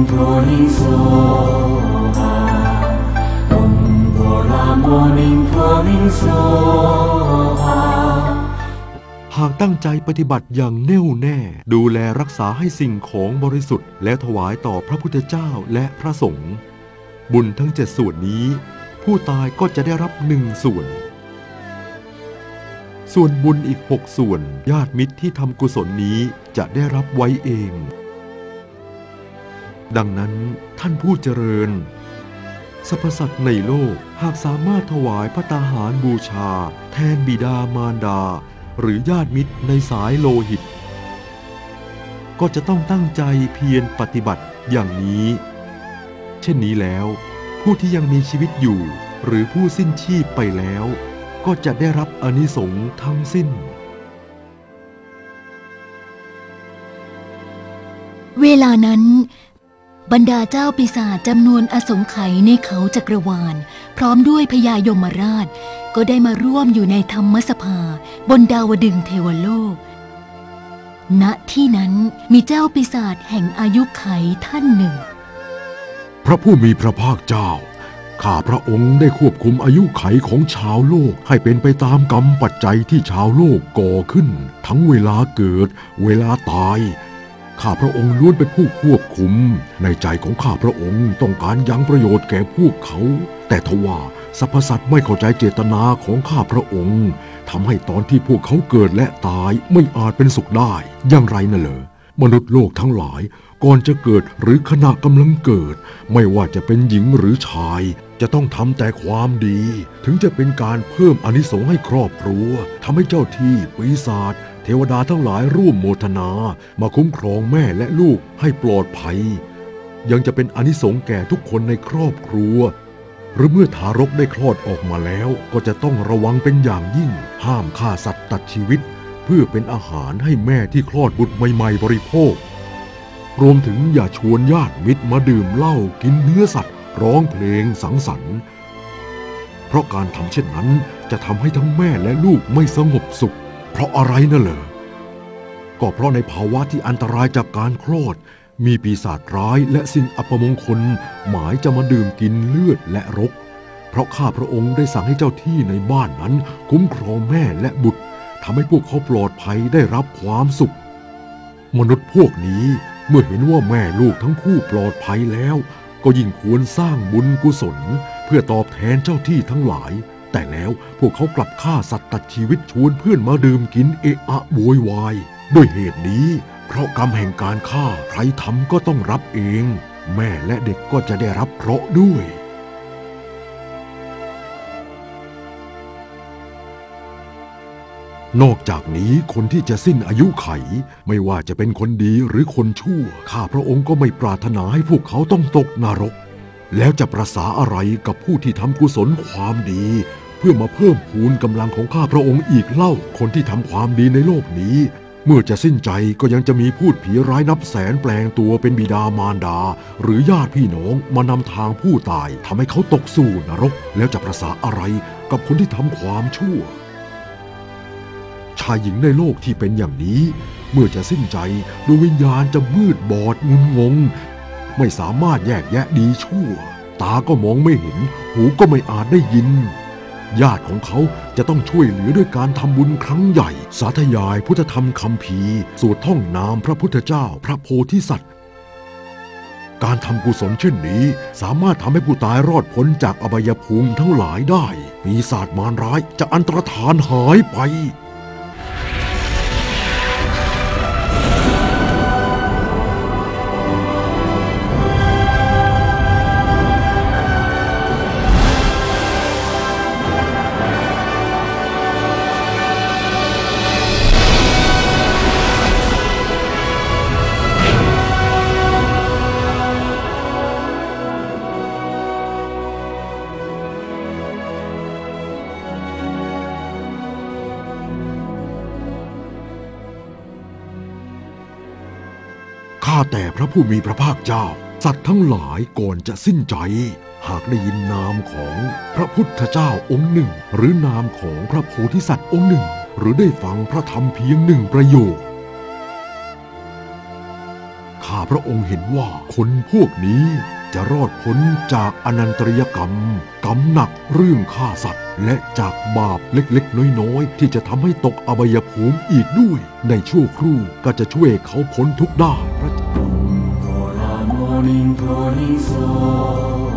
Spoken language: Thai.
陀林梭哈，嗡波拉摩林陀林梭哈หากตั้งใจปฏิบัติอย่างแน่วแน่ดูแลรักษาให้สิ่งของบริสุทธิ์และถวายต่อพระพุทธเจ้าและพระสงฆ์บุญทั้ง7ส่วนนี้ผู้ตายก็จะได้รับ1ส่วนส่วนบุญอีก6ส่วนญาติมิตรที่ทำกุศลนี้จะได้รับไว้เองดังนั้นท่านผู้เจริญสรรพสัตว์ในโลกหากสามารถถวายภัตตาหารบูชาแทนบิดามารดาหรือญาติมิตรในสายโลหิตก็จะต้องตั้งใจเพียรปฏิบัติอย่างนี้เช่นนี้แล้วผู้ที่ยังมีชีวิตอยู่หรือผู้สิ้นชีพไปแล้วก็จะได้รับอานิสงส์ทั้งสิ้นเวลานั้นบรรดาเจ้าปีศาจจำนวนอสงไขยในเขาจักรวาลพร้อมด้วยพญายมราชก็ได้มาร่วมอยู่ในธรรมสภาบนดาวดึงส์เทวโลกณที่นั้นมีเจ้าปีศาจแห่งอายุไขท่านหนึ่งพระผู้มีพระภาคเจ้าข้าพระองค์ได้ควบคุมอายุไขของชาวโลกให้เป็นไปตามกรรมปัจจัยที่ชาวโลกก่อขึ้นทั้งเวลาเกิดเวลาตายข้าพระองค์ล้วนเป็นผู้ควบคุมในใจของข้าพระองค์ต้องการยังประโยชน์แก่พวกเขาแต่ทว่าสรรพสัตว์ไม่เข้าใจเจตนาของข้าพระองค์ทำให้ตอนที่พวกเขาเกิดและตายไม่อาจเป็นสุขได้อย่างไรน่ะเหรอมนุษย์โลกทั้งหลายก่อนจะเกิดหรือขณะกำลังเกิดไม่ว่าจะเป็นหญิงหรือชายจะต้องทำแต่ความดีถึงจะเป็นการเพิ่มอานิสงส์ให้ครอบครัวทำให้เจ้าที่ปีศาจเทวดาทั้งหลายร่วมโมทนามาคุ้มครองแม่และลูกให้ปลอดภัยยังจะเป็นอานิสงส์แก่ทุกคนในครอบครัวหรือเมื่อทารกได้คลอดออกมาแล้วก็จะต้องระวังเป็นอย่างยิ่งห้ามฆ่าสัตว์ตัดชีวิตเพื่อเป็นอาหารให้แม่ที่คลอดบุตรใหม่ๆบริโภครวมถึงอย่าชวนญาติมิตรมาดื่มเหล้ากินเนื้อสัตว์ร้องเพลงสังสรรค์เพราะการทำเช่นนั้นจะทำให้ทั้งแม่และลูกไม่สงบสุขเพราะอะไรน่ะเหรอก็เพราะในภาวะที่อันตรายจากการคลอดมีปีศาจร้ายและสิ่งอัปมงคลหมายจะมาดื่มกินเลือดและรกเพราะข้าพระองค์ได้สั่งให้เจ้าที่ในบ้านนั้นคุ้มครองแม่และบุตรทำให้พวกเขาปลอดภัยได้รับความสุขมนุษย์พวกนี้เมื่อเห็นว่าแม่ลูกทั้งคู่ปลอดภัยแล้วก็ยิ่งควรสร้างบุญกุศลเพื่อตอบแทนเจ้าที่ทั้งหลายแต่แล้วพวกเขากลับฆ่าสัตว์ตัดชีวิตชวนเพื่อนมาดื่มกินเอะอะโวยวายด้วยเหตุนี้เพราะกรรมแห่งการฆ่าใครทำก็ต้องรับเองแม่และเด็กก็จะได้รับเคราะห์ด้วยนอกจากนี้คนที่จะสิ้นอายุไขไม่ว่าจะเป็นคนดีหรือคนชั่วข้าพระองค์ก็ไม่ปรารถนาให้พวกเขาต้องตกนรกแล้วจะประสาอะไรกับผู้ที่ทำกุศลความดีเพื่อมาเพิ่มพูนกำลังของข้าพระองค์อีกเล่าคนที่ทำความดีในโลกนี้เมื่อจะสิ้นใจก็ยังจะมีพูดผีร้ายนับแสนแปลงตัวเป็นบิดามารดาหรือญาติพี่น้องมานำทางผู้ตายทำให้เขาตกสู่นรกแล้วจะประสาอะไรกับคนที่ทำความชั่วชายหญิงในโลกที่เป็นอย่างนี้เมื่อจะสิ้นใจดวงวิญญาณจะมืดบอดงุนงงไม่สามารถแยกแยะดีชั่วตาก็มองไม่เห็นหูก็ไม่อาจได้ยินญาติของเขาจะต้องช่วยเหลือด้วยการทำบุญครั้งใหญ่สาธยายพุทธธรรมคัมภีร์สวดท่องนามพระพุทธเจ้าพระโพธิสัตว์การทำกุศลเช่นนี้สามารถทำให้ผู้ตายรอดพ้นจากอบายภูมิทั้งหลายได้ปีศาจมารร้ายจะอันตรธานหายไป ข้าแต่พระผู้มีพระภาคเจ้าสัตว์ทั้งหลายก่อนจะสิ้นใจหากได้ยินนามของพระพุทธเจ้าองค์หนึ่งหรือนามของพระโพธิสัตว์องค์หนึ่งหรือได้ฟังพระธรรมเพียงหนึ่งประโยคข้าพระองค์เห็นว่าคนพวกนี้จะรอดพ้นจากอนันตริยกรรมหนักเรื่องฆ่าสัตว์และจากบาปเล็กๆน้อยๆที่จะทำให้ตกอบายภูมิอีกด้วยในชั่วครู่ก็จะช่วยเขาพ้นทุกข์ได้波罗摩尼陀尼娑